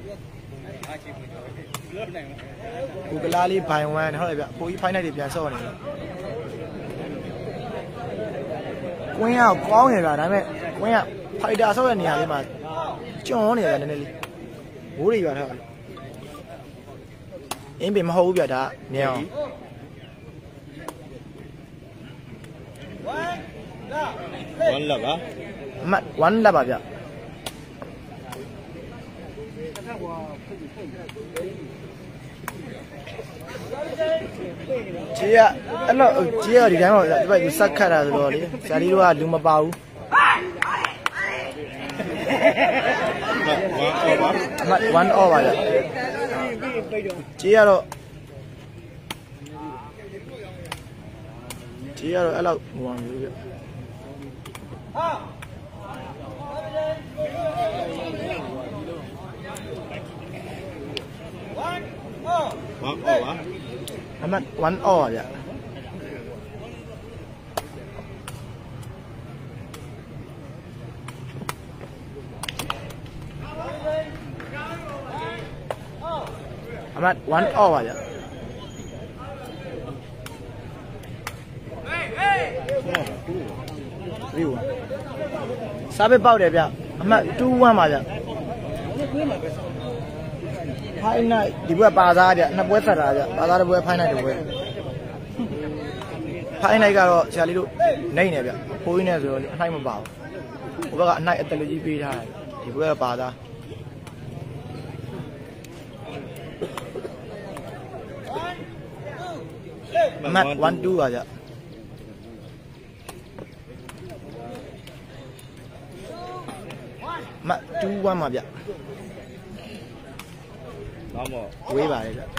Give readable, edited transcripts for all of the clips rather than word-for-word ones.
กูกลาลีบายวันเท่าไหร่แบบกูอีไฟในเดียบยันโซ่เนี่ยกูยังเอาก้องเนี่ยแบบนั้นไหมกูยังไฟดาโซ่เนี่ยเลยมาจ้องเนี่ยแบบนั้นเลยโหดีแบบเท่าไหร่เอ็งเป็นมโหแบบนั้นเนี่ยวันละปะวันละปะแบบเจี๊ยအဲ့လိုเจี๊ยဒီတိုင်းမှာဒီဘက်စက်ခတ်တာဆိုတော့လေဇာတိတို့ကလူမပါဘူး1 over ပါเจี๊ยတော့အဲ့လောက်ဟိုအောင်မျိုးပြအမှတ်1 over ဗျအမှတ်1 over ဗျဒီဝစားပဲပေါက်တယ်ဗျအမှတ်2-1ပါဗျဖိုင်နိုင်ဒီဘက်ပါသားဗျနှစ်ပွဲဆက်တာဗျပါသားတစ်ပွဲဖိုင်နိုင်တစ်ပွဲဖိုင်နိုင်ကတော့ဆရာလေးတို့နိုင်နေဗျဖိုးရင်းနေဆိုတော့အနိုင်မပါဘူးဟိုဘက်ကအနိုင်အတလူကြီးပေးထားတယ်ဒီဘက်ကပါသားအမှတ်1-2ပါဗျမ2-1ပါဗျတော့မဝေးပါလေဗျ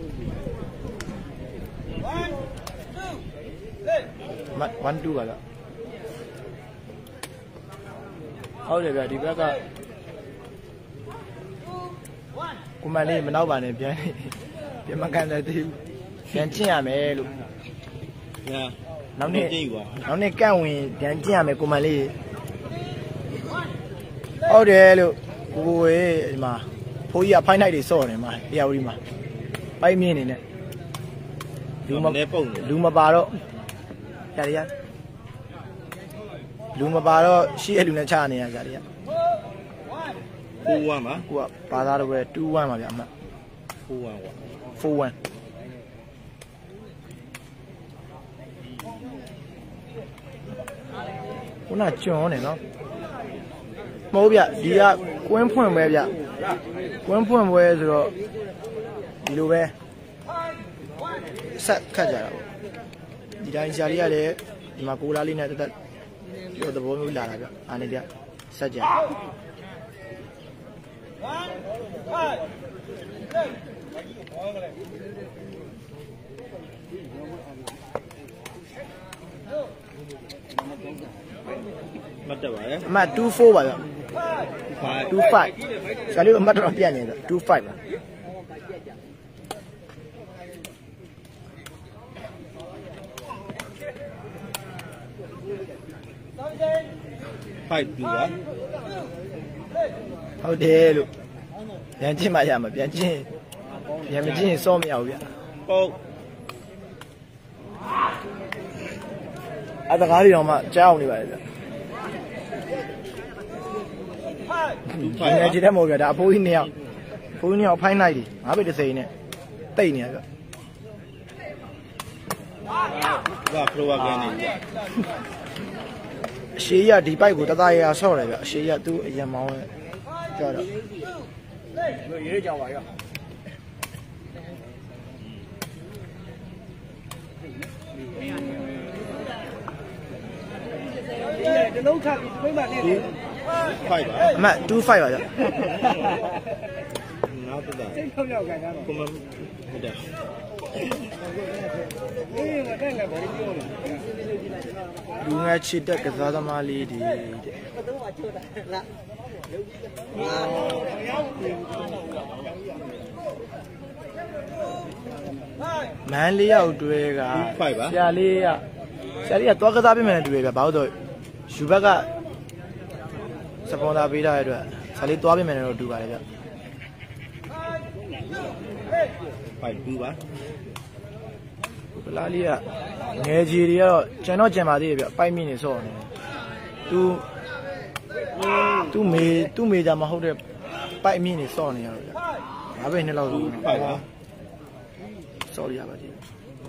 မ1-2ပါဗျဟုတ်တယ်ဗျဒီဘက်ကကိုမလေးမနောက်ပါနဲ့ပြန်မကန်တဲ့သေးဘူးပြန်ကျင့်ရမယ်လို့ညာနောက်နေ့ကန့်ဝင်ပြန်ကျင့်ရမယ်ကိုမလေးဟုတ်တယ်လို့ကိုရေဒီမှာဖိုးကြီးကဖိုင်နိုင်တွေစော့တယ်မှာတရားဦးဒီမှာပိုက်မြင့်နေနဲ့လူမပါတော့ကြာရလူမပါတော့ရှိအဲ့လူနဲ့ချနေရကြာရ 4-1ပါကိုကပါသားတော့ပဲ2-1ပါဗျအမှတ် 4-1ကွာ 4-1ခုနကျွန်းနေနော်မဟုတ်ဗျဒီကကွင်းဖွင့်ပွဲဗျကွင်းဖွင့်ပွဲဆိုတော့ဒီလိုပဲဆက်ခတ်ကြတာပေါ့ဒီတိုင်းဆရာလေးကလည်းဒီမှာကိုလာလေးနဲ့တက်ပြောသဘောမျိုးလာတာဗျအားနေဗျဆက်ကြမတ်တက်ပါရဲ့အမှတ်2-4ပါဗျ2-5ဆရာလေးအမှတ်တော့ပြတ်နေတယ်2-5ပါ 5-2ပါဟုတ်တယ်လို့ပြန်ကျင့်မှရမှာပြန်ကျင့်ပြန်မကျင့်စောမရဘူးဗျဟုတ်အတကားတွေတော့မှကြားအောင်နေပါလေဗျငါကြည့်တယ်မဟုတ်ဗျဒါအဖိုးကြီး2ယောက်ဖိုးကြီး2ယောက်ဖိုင်းလိုက်တယ်9 ဘိတ်30နဲ့တိတ်နေရဗျဒါပရိုဝါကန်နေအရှိရဒီပိုက်ကိုတသားရဆော့တယ်ဗျအရှိရသူ့အရင်မောင်းနဲ့ကြောက်တော့ရေးကြပါရတလုံးခါပြီးဖိမ့်ပါနဲ့ 5ပါအမှတ်2-5ပါဗျနောက်တက်တာစိတ်ရောက်ခံတာကိုမဟုတ်တယ်လူငယ်ချစ်တဲ့ကစားသမားလေးဒီတဲ့မန်လေးယောက်တွဲကဆရာလေးကသွားကစားပေးမယ်တူတယ်ဗျဘာလို့တော့ယူဘက်ကစပွန်ဆာပေးထားတဲ့အတွက်ဆရာလေးသွားပေးမယ်လို့တူပါတယ်ဗျဖိုက်2ပါပလာလီကငယ်ကြီးတွေကတော့ကျန်တော့ကျန်ပါသေးတယ်ဗျပိုက်မိနေစော့နေသူမေကြမဟုတ်တဲ့ပိုက်မိနေစော့နေရတော့ဗျငါပဲနှစ်လောက်ဆိုဖိုက်ပါစော့ရပါသေး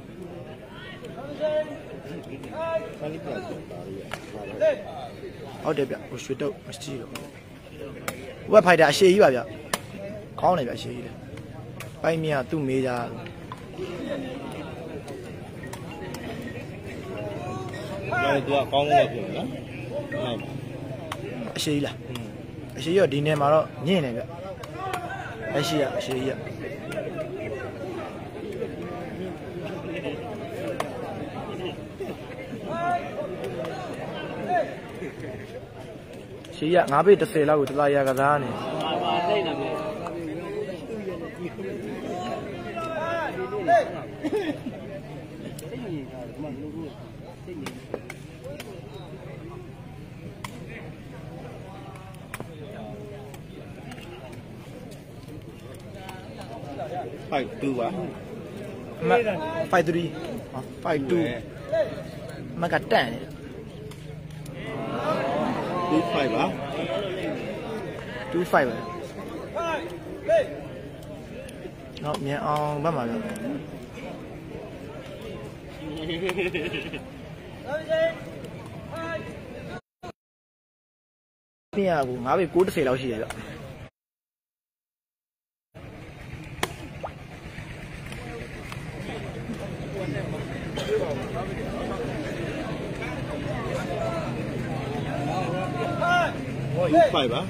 ဟုတ်တယ်ဗျဟိုရွှေတုပ်မရှိတော့ဝက်ဖိုက်တာအရှိကြီးပါဗျခေါင်းနေဗျအရှိကြီးလေပိုက်မြသူ့မေးကြတယ်သူကကောင်းကောင်းဖြစ်နော်နိုင်ပါအရှိကြီးလားအရှိကြီးတော့ဒီနယ်မှာတော့ညင့်နေဗျအရှိကြီးရှေးရ9ပေ30လောက်ကိုတလာရကစားနေဖိုက်2ပါ 5 3 5 2မကတန် 2 5ပါ 2 5ပါနော်မြန်အောင်ဘတ်မှာဗျပြရဘူး9ပေ90လောက်ရှိရဗျ 5ပါ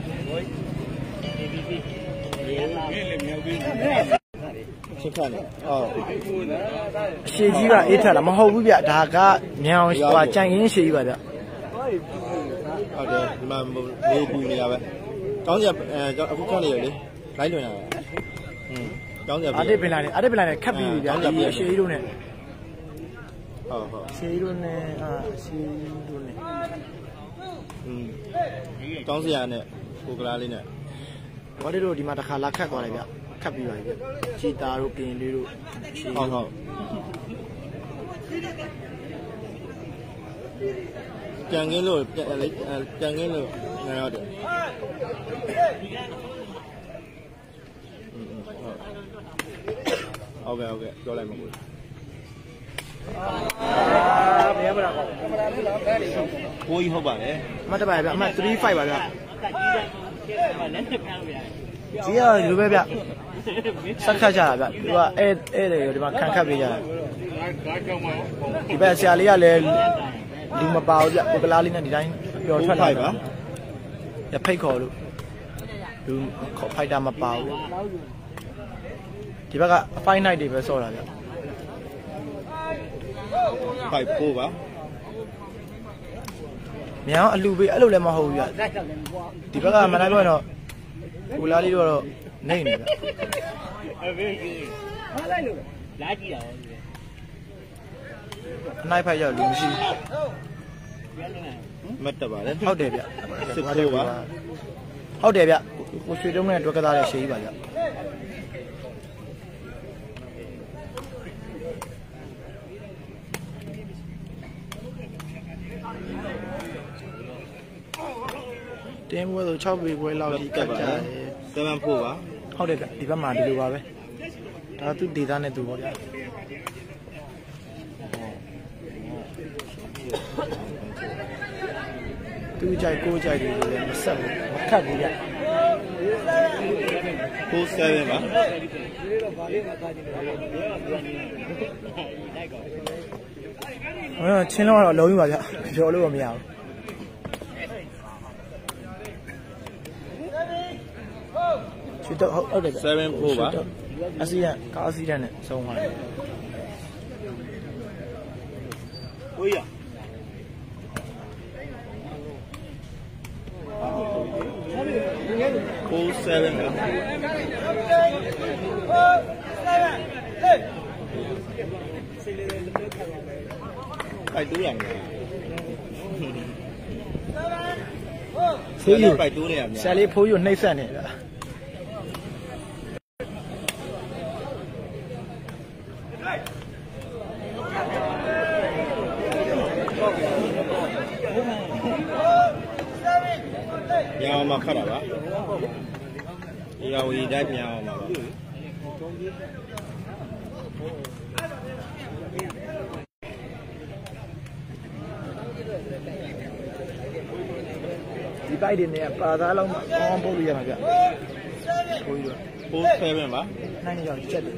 ချက်ခါနေအော်အရှိကြီးကအေးထတာမဟုတ်ဘူးဗျဒါကမြန်အောင်ဟိုကြံရင်းရှိကြီးပါဗျဟုတ်တယ်ဒီမှာနေပူနေတာပဲတောင်းကြအခုခက်နေရလေလိုက်လွင်လာတယ်တောင်းကြအာတစ်ပင်လာနေခတ်ပြီးဗျာဒီအရှိကြီးတို့နဲ့ဟုတ်အရှိကြီးတို့နဲ့အရှိကြီးတို့နဲ့တောင်းစရာနဲ့ကိုကလားလေးနဲ့ဘာလို့တို့ဒီမှာတစ်ခါလာခတ်သွားတယ်ဗျခတ်ပြီးပါပြီချီတာတို့ကင်လေးတို့ဟုတ်ကြံကင်းလို့ကြံကင်းလို့နေရတယ်ဟုတ်ကဲ့ပြောလိုက်မှာကိုဘယ်ပါလားကိုကြီးဟုတ်ပါတယ်အမှတ်တပါဗျအမှတ်35ပါဗျကြီးရလူပဲဗျဆက်ခတ်ကြတာဗျသူကအဲ့တယ်ဒီမှာခံခတ်ပေးကြတာဒီဘက်ဆရာလေးကလည်းလူမပါဘူးဗျကိုကလားလေးနဲ့ဒီတိုင်းပျော်ထွက်လာပါရဖိတ်ခေါ်လို့လူခေါ်ဖိုက်တာမပါဘူးဒီဘက်ကအဖိုင်းနိုင်တွေပဲစော့တာဗျဖိုက်4ပါမြန်အောင်အလူပေးအဲ့လိုလည်းမဟုတ်ဘူးဗျဒီဘက်ကမနိုင်ပြောရင်တော့ကိုလားလေးတော့နေနေဗျဟာလိုက်လို့လာကြည့်တာအနိုင်ဖိုက်ရောက်လူမရှိမတ်တပါလေဟုတ်တယ်ဗျစစ်ဖိုးပါဟုတ်တယ်ဗျကိုရွှေတုံးနဲ့တွဲကစားတဲ့ရှေးကြီးပါဗျတင်းဘွဲဆို6ပေခွဲလောက်ကြီးကတ်ကြတယ် 7ဖို့ပါဟုတ်တယ်ဗျဒီဘက်မှာဒီလိုပါပဲဒါသူဒေတာနဲ့သူပေါ့ဗျာသူကြိုက်ကိုကြိုက်တယ်လို့လည်းမဆက်ဘူးမခတ်ဘူးဗျ 7ပါချင်းလုံးကတော့အလုံးကြီးပါဗျပြောလို့မရဘူးချစ်တော့ဟုတ်တယ်ဗျ 7ဖို့ပါအစီရကားအစီရနဲ့ဆုံးသွားတယ်ကိုရ7ပါပိုက်တူးရမယ်ဖိုးယူပိုက်တူးနေရမယ်ဆရာလေးဖိုးယူနှိမ့်ဆက်နေဗျအောင်မှခတ်တာပါဒီအောင်ဝီတိုင်းပြန်အောင်ပါဒီပိုက်တွေနဲ့ပါသားလုံးအောင်းပုတ်လို့ရမှာဗျကိုကြီးတို့ 4-7ပါနိုင်နေရောက်ချက်တယ်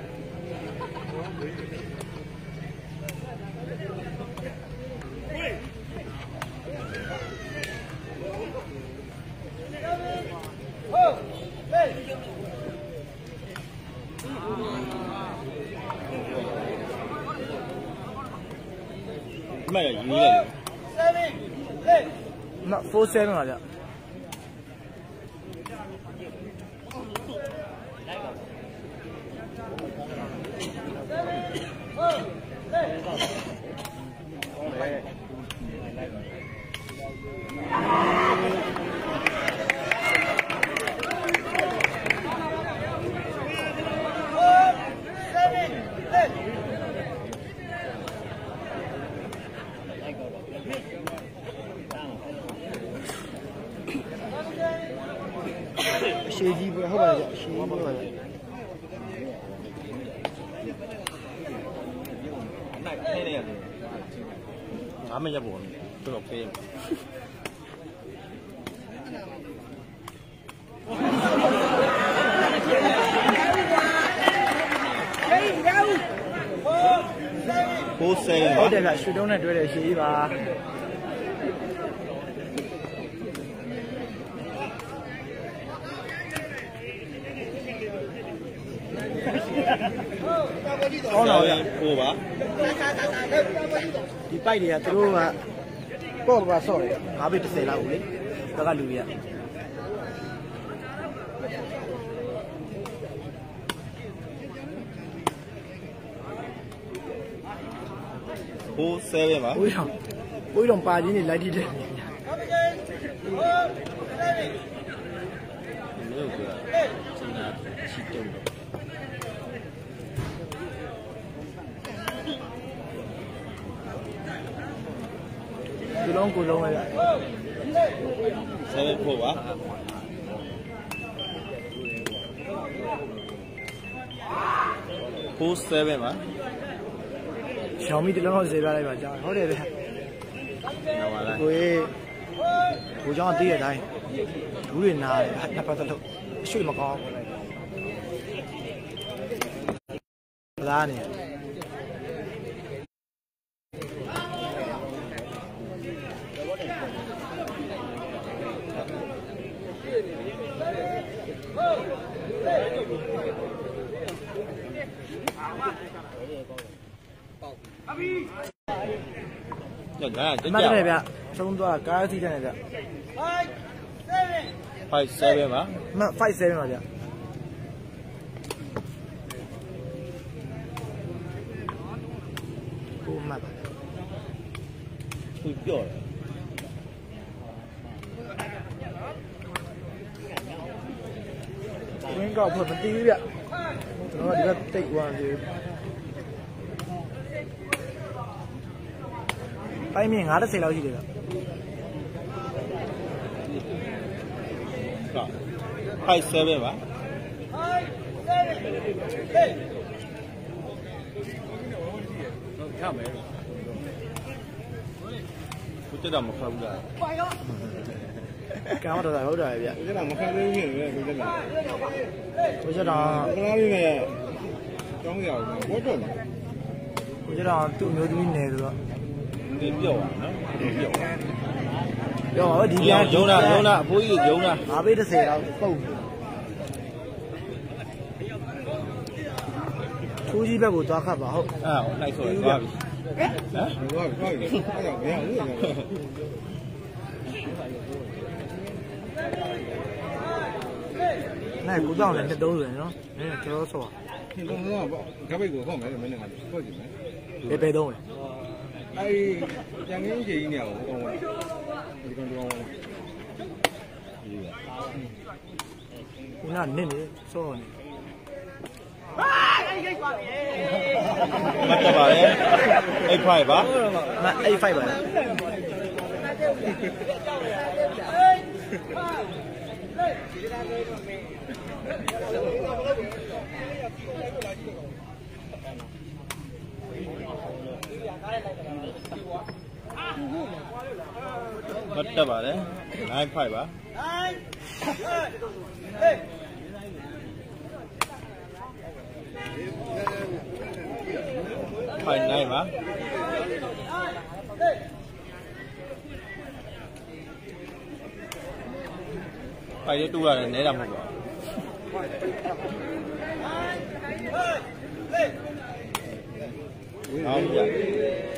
မှတ်ရယူလိုက်မ4-7ပါဗျရှေးကြီးပဲဟုတ်ပါရဲ့ရှေးကြီးပဲပါရဲ့ငါမရက်ပေါ်တော်တော်ဖေးဟုတ်တယ်ဗျရွှေတုံးနဲ့တွဲတဲ့ရှေးကြီးပါကောင်းတော့ဟိုပါဒီပိုက်တွေကသူတို့ကပေါ့ပါဆော့တယ်၅ဘိတ်30လောက်လေဒါကလူတွေက 4-7ပါကိုကြီးတော့ပါကြီးနေလိုက်တိတယ်မြို့ကကျင်းတာချီတုံးဒီလုံးကိုလုံးပဲ 7ဖို့ပါ4-7ပါရှောင်းမီဒီလုံးကိုဈေးပြလိုက်ပါကြာဟုတ်တယ်ဗျကိုကြောင့်တည်ရတိုင်းဒူးတွေနားတယ်နှစ်ပတ်သက်လို့အရွှေ့မကောင်းဘူးလားနေညငါကြက်တယ်ဗျသုံးသွားကားစီးတယ်ဗျ 5-7ပါ 5-7ပါဗျကိုမှတ်ပါသူပြော့တယ်ဝင်းကောက်ဖို့မတီးဘူးဗျကျွန်တော်ကဒီဘက်တိတ်သွားတယ်ပိုင်းမြင့်90လောက်ရှိတယ်ဗျ 5-7ပါချမယ်ကိုတက်တော့မခတ်ဘူးလားကောင်းတော့ဟုတ်တယ်ဗျကိုတက်တော့မခတ်သေးဘူးလေကိုတက်တော့ကိုတက်တော့ခဏလေးနဲ့ကျောင်းရအောင်ဘိုးတော့ကိုတက်တော့သူ့မျိုးသမီးနေဆိုတော့ဒီပြော့ပါနော်ပြော့ရောဒီပြန်ယုံတာအဖိုးကြီးယုံတာ 5ပေး30လောက်ပုတ်ထိုးကြီးဘက်ကိုသွားခတ်ပါဟုတ်လိုက်ဆိုရသွားပြီဟမ်သွားပြီအဲ့တော့မရဘူးနိုင်ကိုတော့လည်း30နော်နည်းတော်တော်ဆော့နှစ်လုံးတော့ကပိတ်ကိုဟော့မယ်မင်းကဖွက်ကြည့်မယ်ဘယ်သုံးလဲအဲ့ကြံငင်းကြီးနေအောင်ဟောင်းဒီကောင်ဒီကောင်ခုနနစ်နေဆော့နေမတ်တပါလေ85ပါ 85ပါ mất đập à đấy, ai phải bà? Phải này mà. Phải đi tu là né làm không? Không vậy.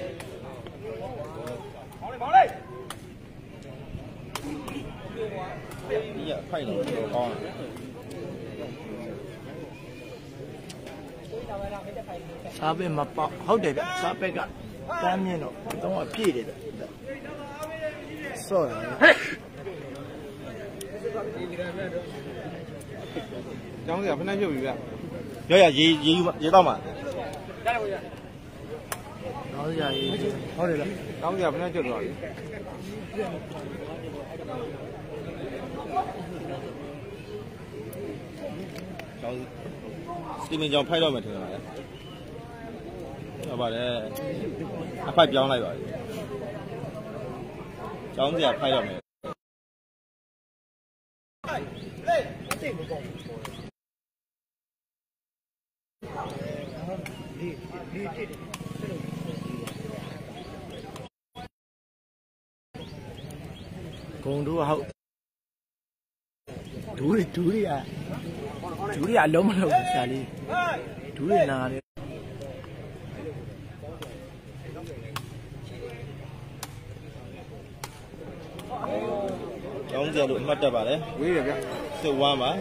Dạ, phải là con. Sao bên mà bỏ hậu để sao bên cả tam nhiên nóต้องเอาพี่เลยsao Cháu giờ phải nói nhiều gì ạ? Giờ là gì đâu mà? nó giờ hậu để Cháu giờ phải nói chuyện rồi. Cháu đi mình cho phải rồi mà thường là. Bà đây, phải béo này rồi. Cháu giờ phải rồi mà. cùng đua hậu chú đi à lớn mà đâu xả đi chú đi nào đi Cháu giờ đuổi mất đập à đấy? Quý được Sự qua mà.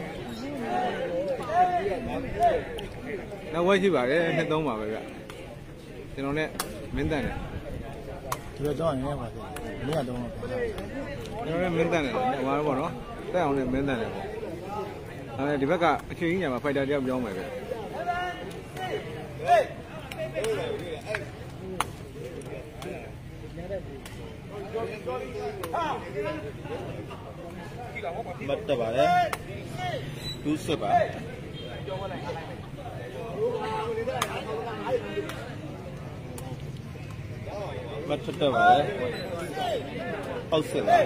nó quay chi bảo cái hết đông mà vậy cho nó nè miếng tay này chú cho anh em vào thì mấy đông nó miếng tay này qua nó bỏ nó tay ông này miếng tay này này thì bác cả khi nhà mà phải đeo vô mày vậy Mất đập à đấy? Cứ sửa bà. Mất đập à đấy? Không sửa bà.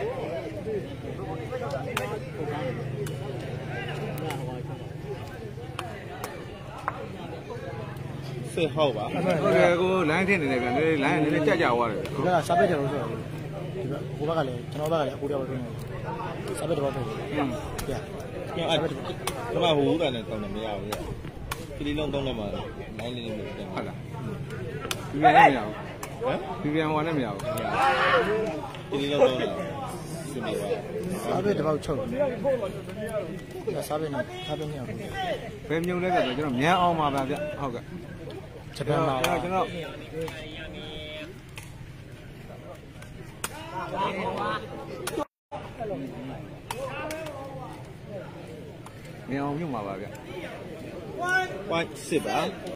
Sửa hậu bà. cô lái thế này cả đây lái này chạy chạy qua rồi cái là sao bây giờ rồi cô bác này cho nó bác này cô đeo vào cái sao bây giờ bao nhiêu Nhưng anh nó mà hú cái này tao này mới ao vậy. Cái đi lông tông này mà nói lên được. phải là cái này nào cái hoa này nào Cái đi lông tông này. Xin đi vào. sao bây giờ bao nhiêu là sao bây nhiêu phim nhiêu đấy cả cho nó nhẹ om mà vào vậy học cả chấp nhận nào cho nó nghe ông nhưng mà vào vậy Quay xịp á.